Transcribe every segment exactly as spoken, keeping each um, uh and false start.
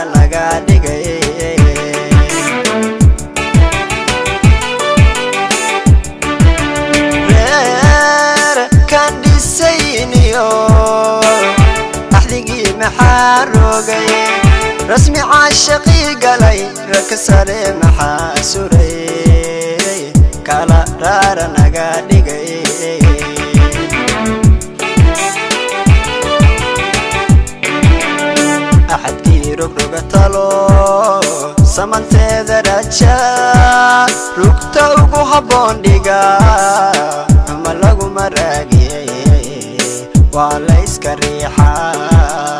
naga dhigay reer kan dhisayniyo axdigii maxaa rogay rasmi caashaqii galay raka sare maxaa suray kala raara naga dhigay axadkii rogroga talo samanteeda raja rugta ugu habboon dhiga ama lagu maraagiyay waa la iska riixaa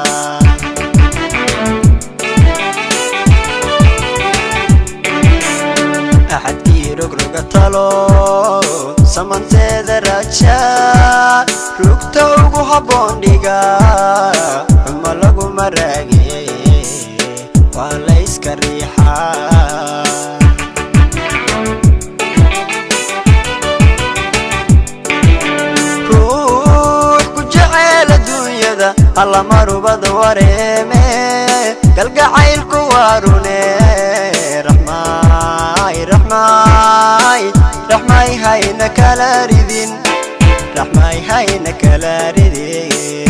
axadkii rogroga talo samanteeda raja rugta ugu habboon dhiga ama lagu maraagiyay waa la iska riixaa ruux ku jecel adduunyada alla marubada wareeme galgacaylku waa rune raxmaay raxmaay raxmaay hayna kala ridin raxmaay hayna kala ridin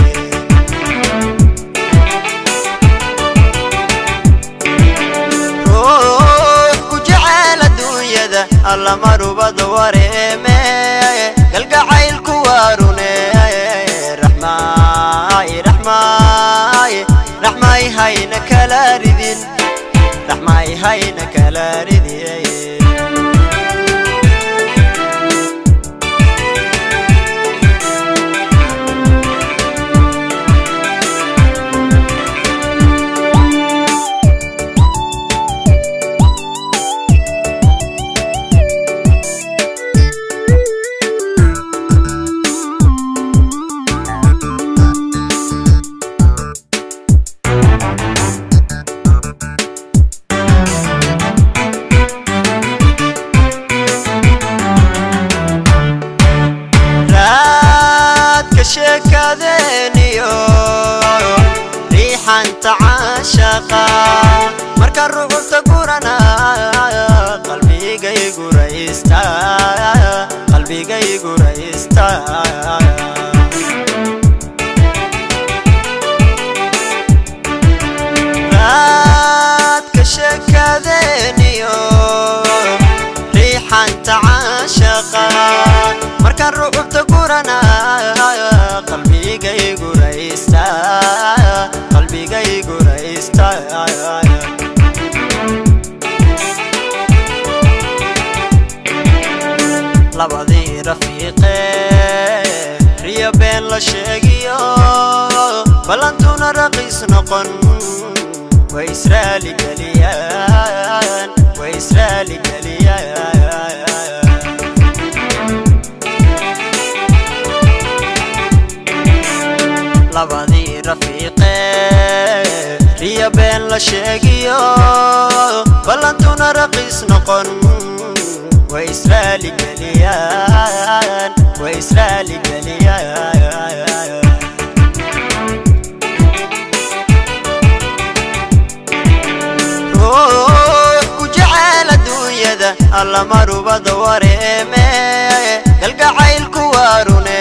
ruux ku jecel adduunyada alla marubada wareeme galgacaylku waa rune raxmaay raxmaay raxmaay hayna kala ridin raxmaay hayna kala ridin شكادينيو ريحان تعاشقا مركا الروح تقورنا قلبي جاي قريستا قلبي جاي قريستا رات كشكادينيو ريحان تعاشقا مركا الروح تقورنا قلبي جاي قريستا قلبي جاي قريستا لبضي رفيقي ريا بين لشيقيو بلانتونا رقيس نقن وإسرائيلي قليان وإسرائيلي قليان لبضي رفيقي ريا بين لشيقيو بلانتونا رقيس نقن وإسرائيلي قليان وإسرائيلي قليان روح كجعل الدنيا alla marubada wareeme galgacaylku waarune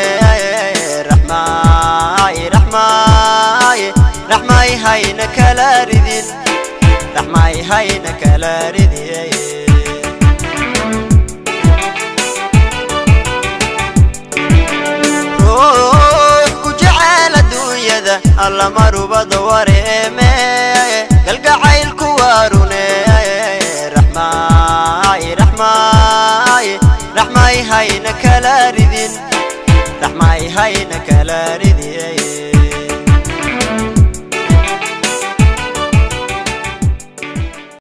raxmaay raxmaay raxmaay hayna kala ridin raxmaay hayna kala ridin ruux ku jecel adduunyada alla marubada wareeme galgacaylku waarune raxmaay raxmaay raxmaay hayna kala ridin raxmaay hayna kala ridin